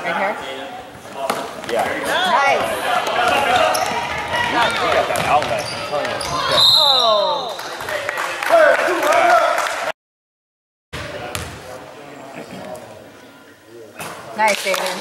here? Yeah. Nice. Look at that outlet. Oh. Nice, David.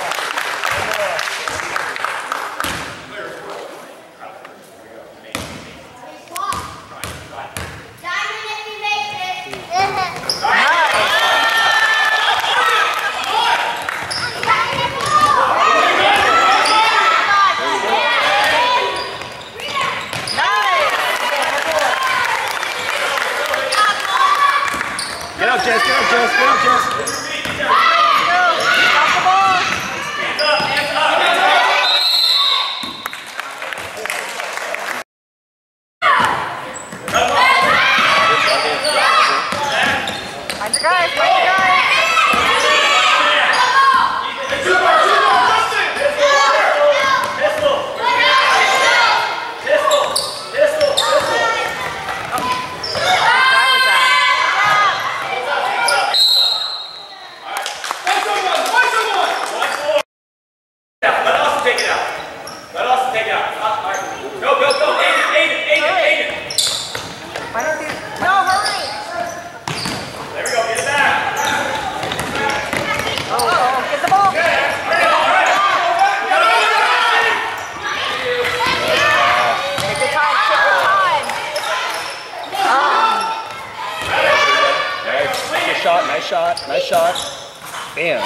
Get up, Jess. Get up, Jess. Get up, Jess. Find your guys. Find your guys. Nice shot. Nice shot. Bam.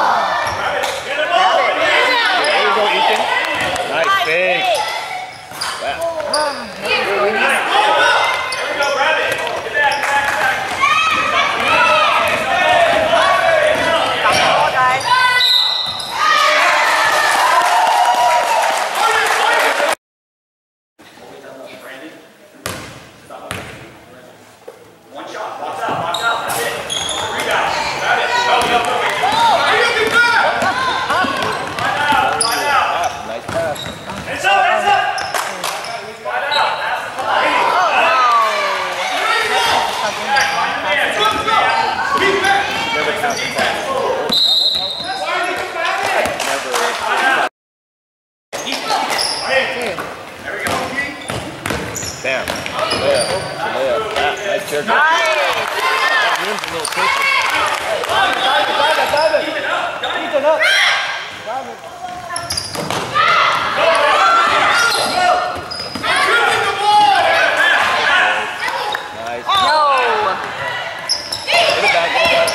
There you go, Ethan. Nice big. Wow. There we go, grab it. Get back, get back, get back. Got the ball, guys. One shot. Box out, box out. That's it. Three guys. Grab it. Go, go, go. Find out. Nice pass. Hands up, hands up. Find out. Pass the ball. Never pass the ball. There we go. Bam. Layup. Nice jerk. Nice. That room's a little tricky. Dive it. Ethan up. Dive it. Nice. No. Get it back.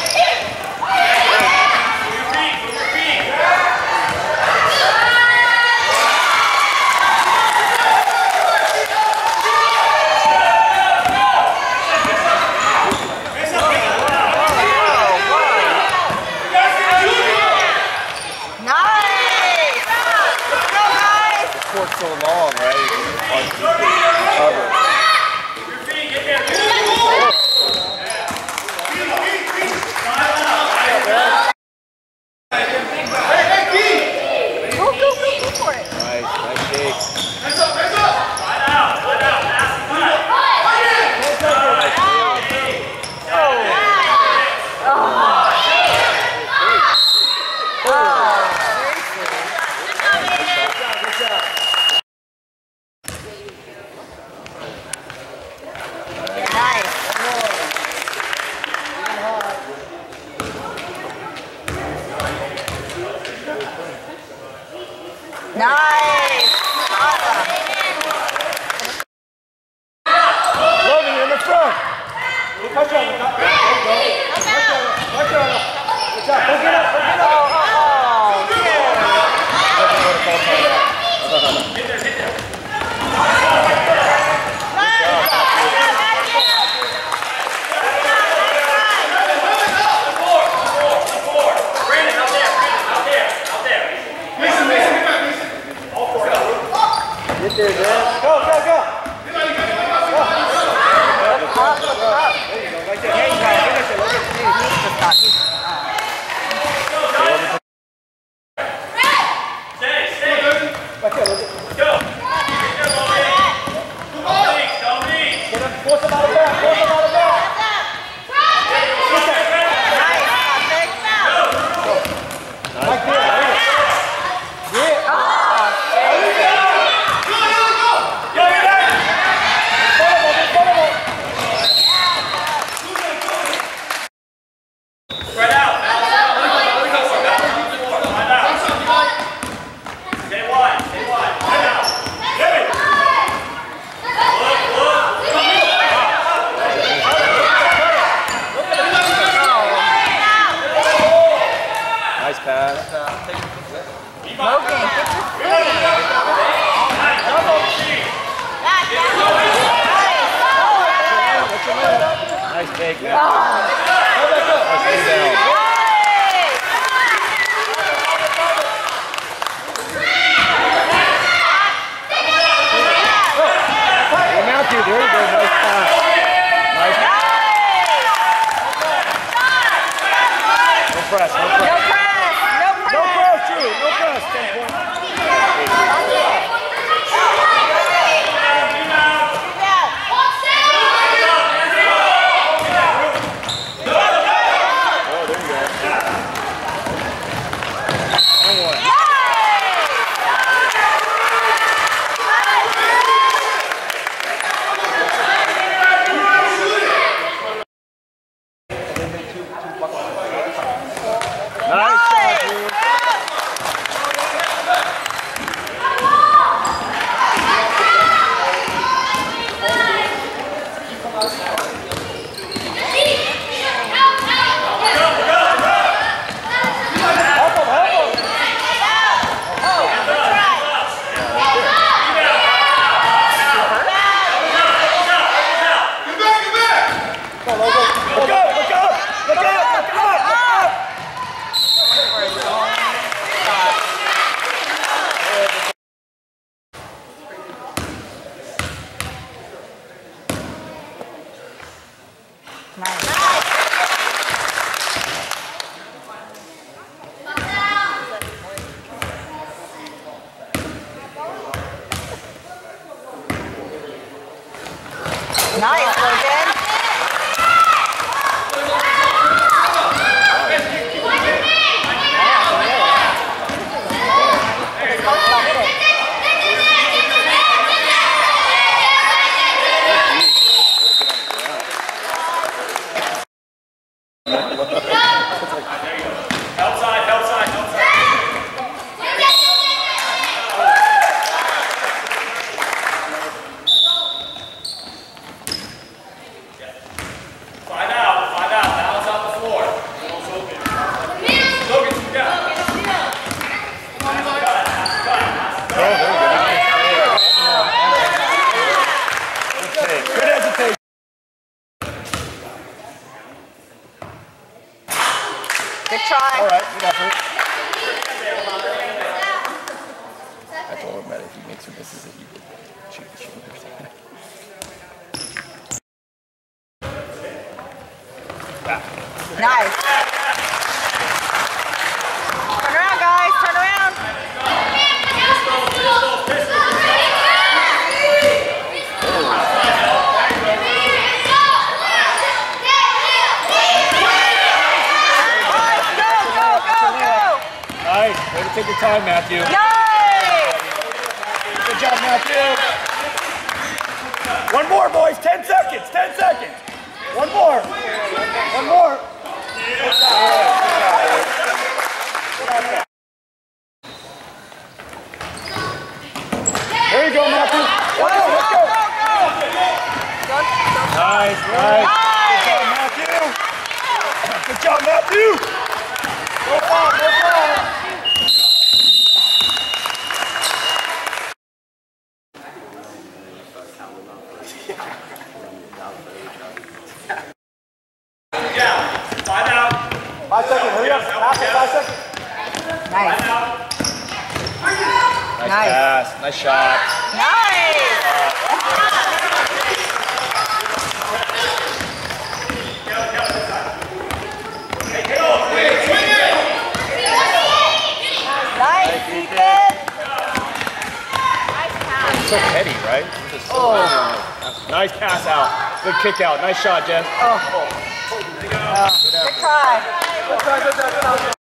Court's so long, right? Go for it. Nice shake. Hands up. Find out. Pass the ball. Nice. Awesome. Logan, you're in the front. Watch out. Go get up. Get there. Nice pass. Logan, get your foot in. Nice take, man. Nice rebound. Hey, Matthew, there you go. Nice pass. Nice pass. No press, no press. No press, no press. No press, too. No press. 10 points. Nice, Logan. Good try. All right, good effort. I told him that if he makes or misses it, he would shoot the shoulders. Nice. Turn around, guys. Turn around. Nice. Way to take your time, Matthew. Nice. Good job, Matthew. One more, boys. 10 seconds. 10 seconds. One more. One more. There you go, Matthew. Let's go. Nice, nice. Good job, Matthew. Good job, Matthew. Go far, go far. Yeah, 5 out. 5 seconds, hurry up. Pass it, 5 seconds. Nice. Nice pass, nice shot. Nice. Nice, Ethan. So petty, right? Nice pass out. Good kick out. Nice shot, Jen. Good try. Good try, good try, good try.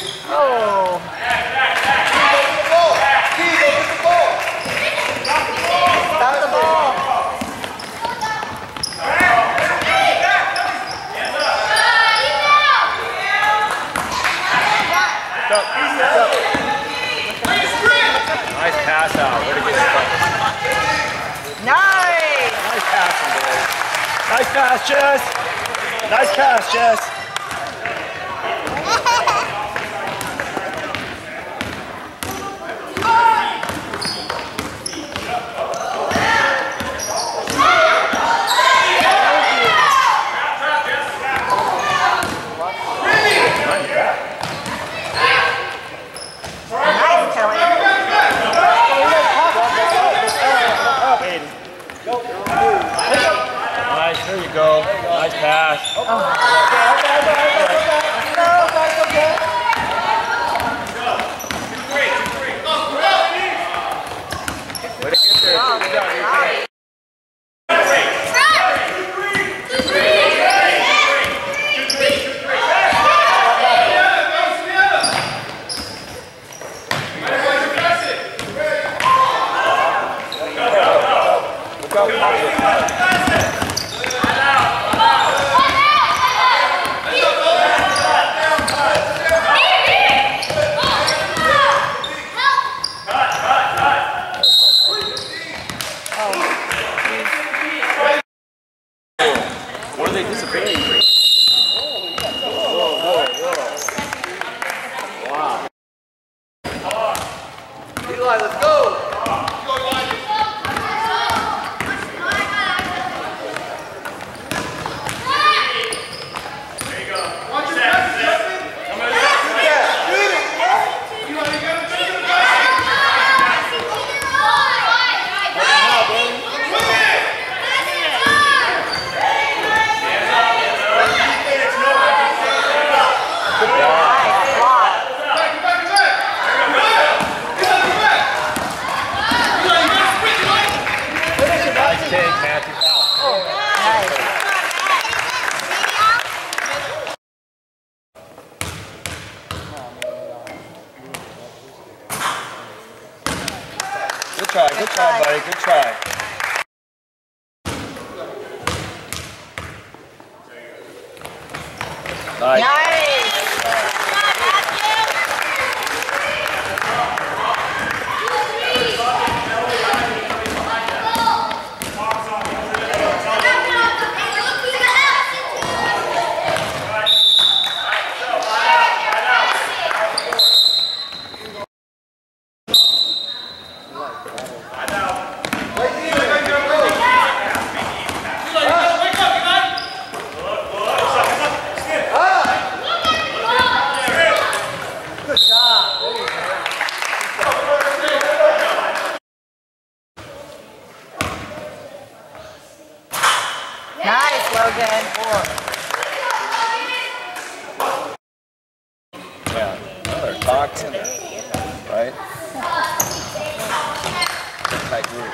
Oh. Stop the ball. Nice pass out. Way to get stuck. Nice. Nice passing, boys. Nice pass, Jess. Nice pass, Jess. Nice, there you go. Nice pass. Way to get there. Good job. What are they disobeying? Wow. Eli, let's go. Good try, buddy. Good try. Nice. Nice, Logan. Yeah, another box in there, right? Tight group.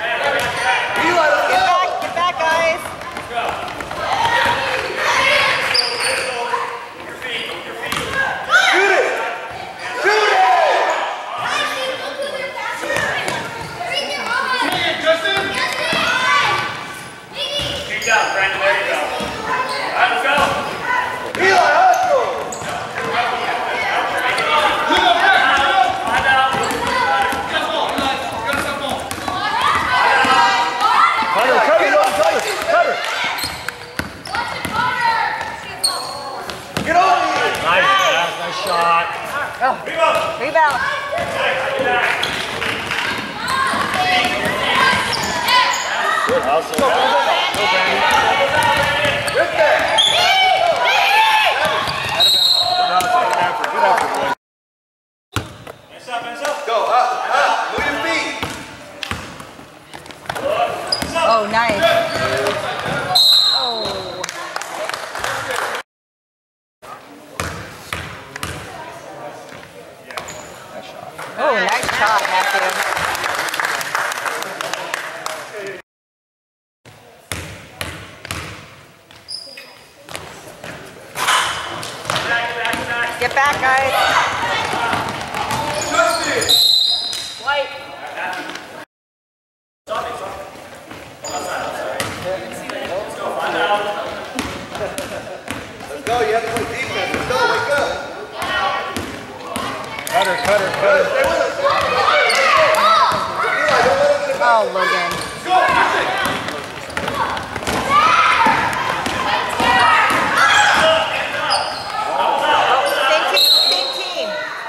Get back, guys. Shoot it! Shoot it! Justin! Keep down, Brandon. There you go. All right, let's go. Eli, hustle! Cutter. Get over here! Nice pass, nice shot. Oh. Rebound. Good hustle. Go, Brandon. Right there! Good effort, boys. Hands up. Go, up. Move your feet. Oh, nice. Oh. Oh, nice shot, Matthew. Get back, guys. Cutter, cutter, cutter. Oh, Logan. Same team.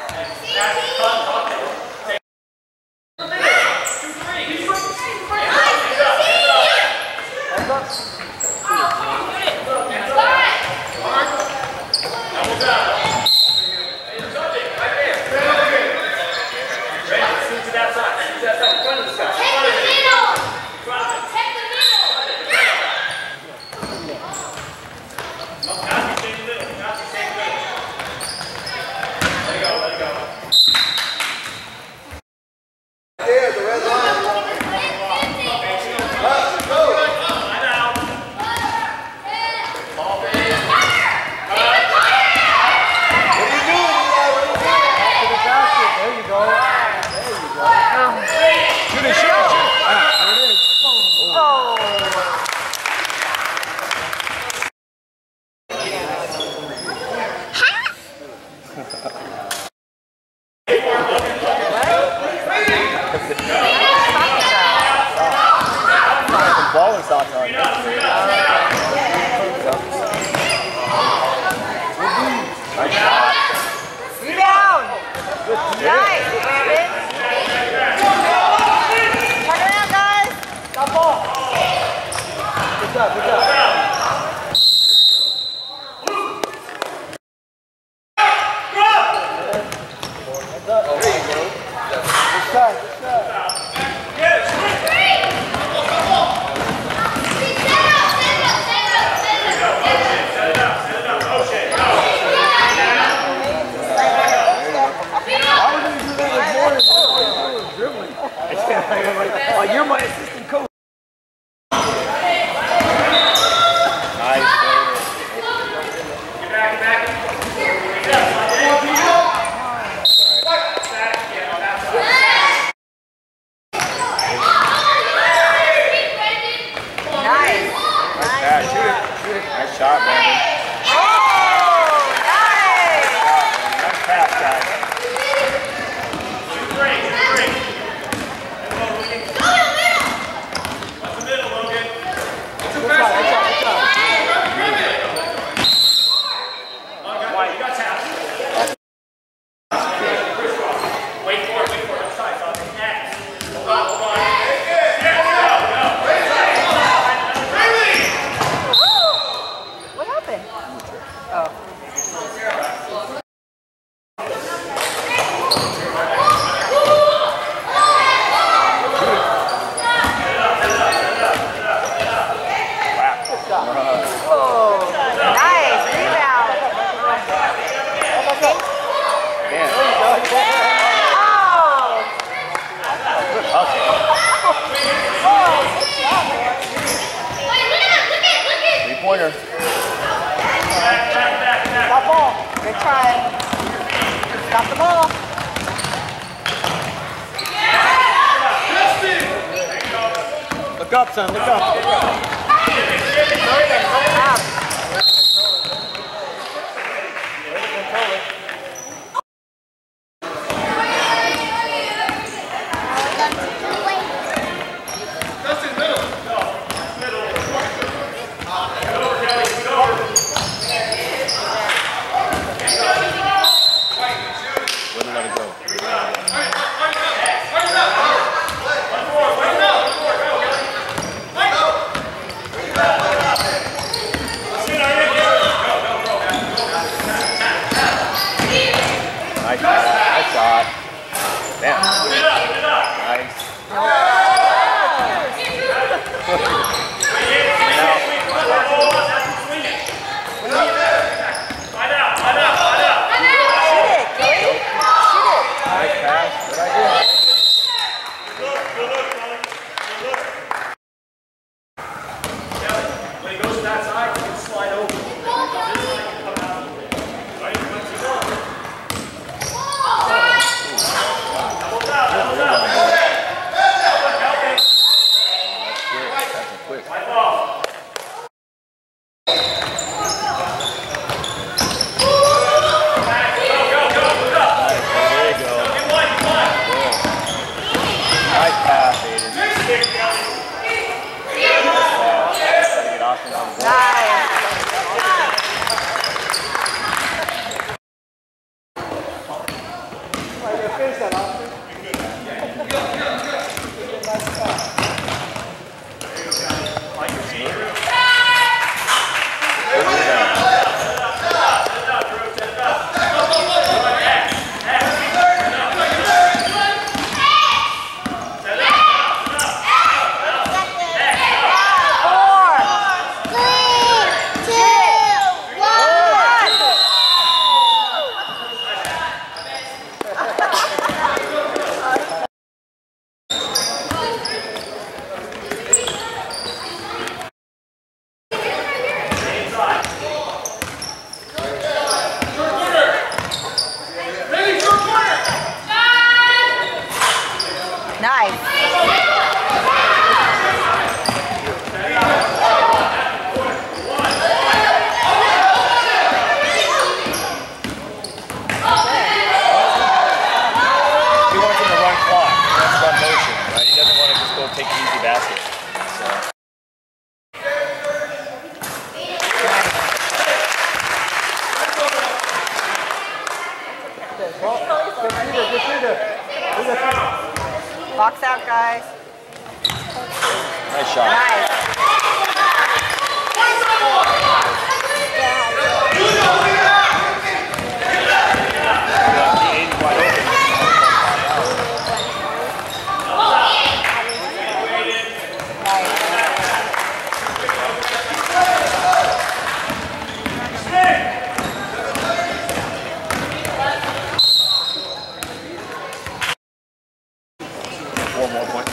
Balling socks on. Rebound. Nice, Brandon. Turn around, guys. Stop ball. Good job, good job. Oh, you're my assistant coach. Nice. Get back. Nice. Shoot it. Nice shot, Brandon. Oh, nice. Nice pass, guys. What happened? Oh. Nice rebound. Three-pointer. Stop ball. Good try. Stop the ball. Look up, son. Look up. Logan, look up. Wouldn't let it go. Nice shot. Damn. Nice. Nice pass. Good idea. When he goes to that side, he can slide over. Double down. finish that, Austin. Box out, guys. Nice shot. Nice. One more point.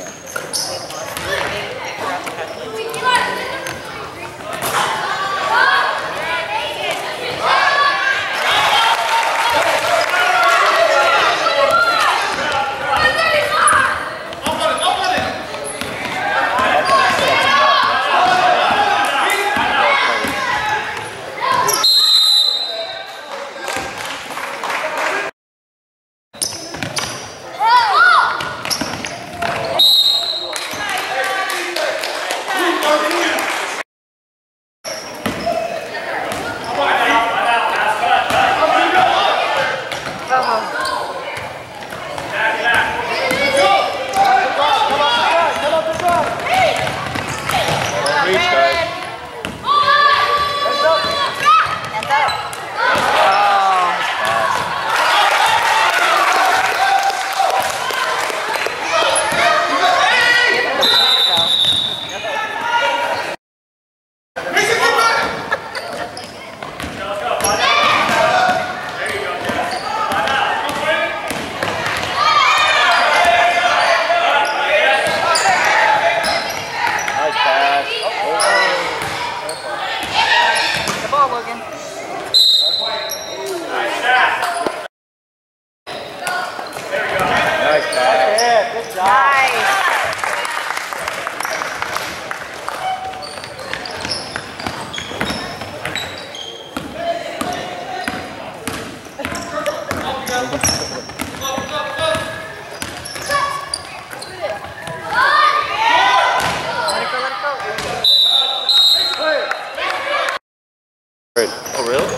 Oh, really?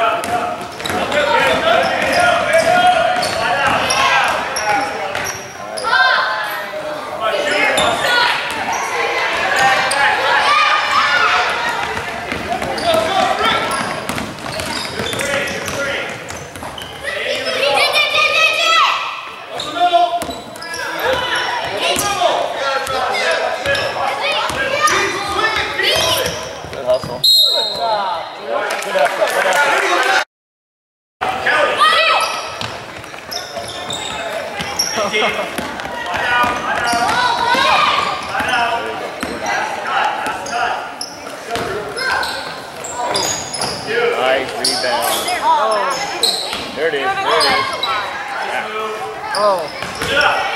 Good hustle. Good effort. Good effort. Nice rebound. Oh. There it is. There it is. Yeah. Oh.